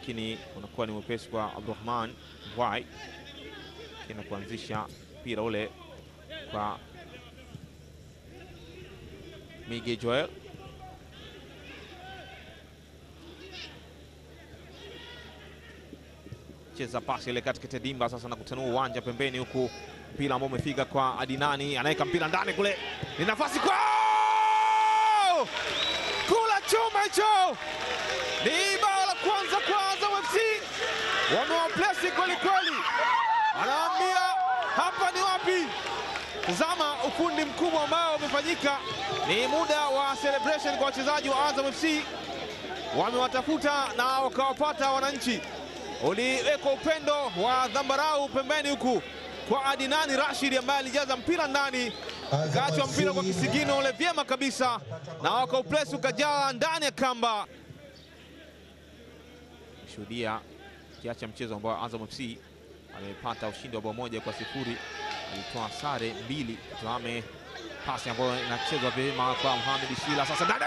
lakini unakuwa ni mwepesi kwa Abdurrahman Wai kina kuanzisha mpira ule kwa Mige Joel. Cheza pasi ile katika dimba sasa na kutanua uwanja pembeni huku mpira ambao umefika kwa Adinani, anaweka mpira ndani kule. Ni nafasi kwa kula chuma hicho. Ni bao la kwanza kwa Azam FC. Wamewaplesi kweli kweli. Anaambia hapa ni wapi? Tazama ufundi mkubwa ambao umefanyika. Ni muda wa celebration kwa wachezaji wa Azam FC. Wamewatafuta na wakawapata wananchi. Uliwekwa upendo wa dhambarau pembeni huku kwa Adinan Rashid ambaye alijaza mpira ndani, kaachwa mpira kwa kisigino ule vyema kabisa na wakaupress ukajaa ndani ya kamba. Shuhudia kiacha mchezo ambao Azam FC amepata ushindi wa bao 1-0, alitoa sare 2. Tuame pasi ambayo inachezwa vyema kwa Mohamed Shillah, sasa ndani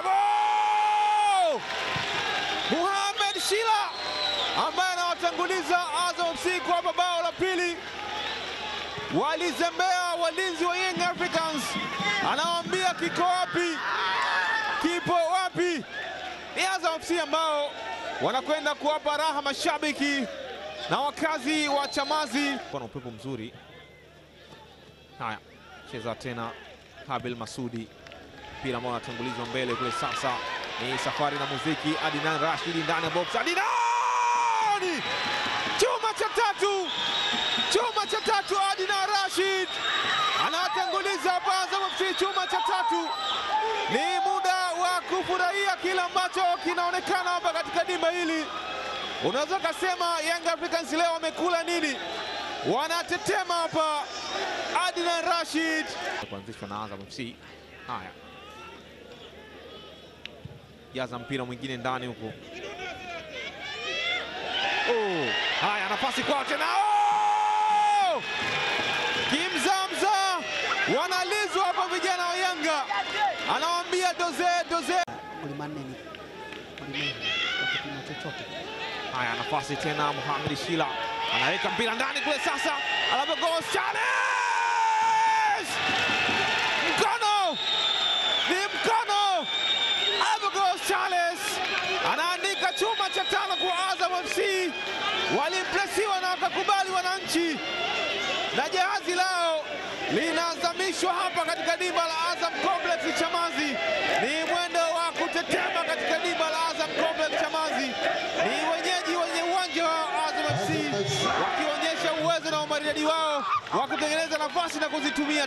Mohamed Shillah ambaye anawatanguliza Azam FC kwa bao la pili. Walizembea walinzi wa Yanga Africans, anawaambia kiko wapi, kipo wapi? Ni Azam FC ambao wanakwenda kuwapa raha mashabiki na wakazi wa Chamazi. Kuna upepo mzuri. Haya, cheza tena Habil Masudi, mpira ambao unatangulizwa mbele kule. Sasa ni safari na muziki. Adinan Rashid ndani ya box. Adinan! Chuma cha tatu Adinan Rashid anatanguliza hapa Azam FC, chuma cha tatu. Ni muda wa kufurahia kila ambacho kinaonekana hapa katika dimba hili. Unaweza kusema Young Africans leo wamekula nini? Wanatetema hapa. Adinan Rashid kuanzishwa na Azam FC. Haya, jaza mpira mwingine ndani huko. Haya, nafasi kwao tena. Kimzamza wanalizwa hapa vijana wa Yanga. Anawaambia doze. Haya, nafasi tena Mohamed Shillah anaweka mpira ndani kule. Sasa Alobogast challenge. Mkono. Alobogast challenge. Anaandika chuma cha 5 kwa Azam FC. Walimpresiwa na wakakubali wananchi, na jahazi lao linazamishwa hapa katika dimba la Azam Complex Chamazi. Ni mwendo wa kutetema katika dimba la Azam Complex Chamazi. Ni wenyeji wenye uwanja wa Azam FC wakionyesha uwezo na umaridadi wao wa kutengeneza nafasi na kuzitumia.